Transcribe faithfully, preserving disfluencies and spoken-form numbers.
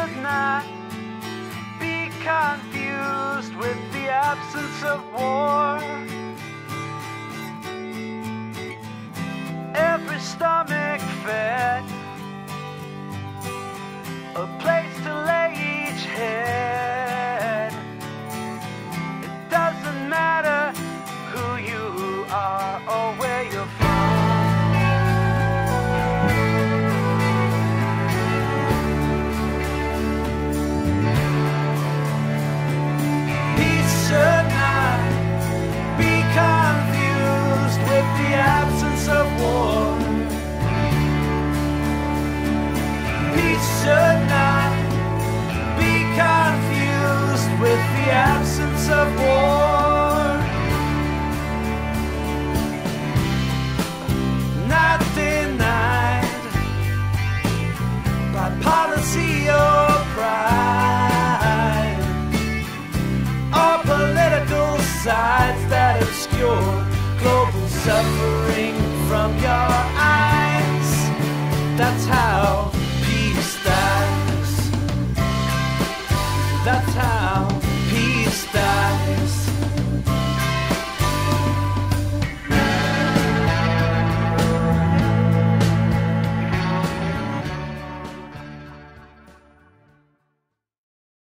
should not be confused with the absence of war. Every stomach fed, a place to lay each head. It doesn't matter who you are or where you're from. Peace should not be confused with the absence of war. Peace should not be confused with the absence of war.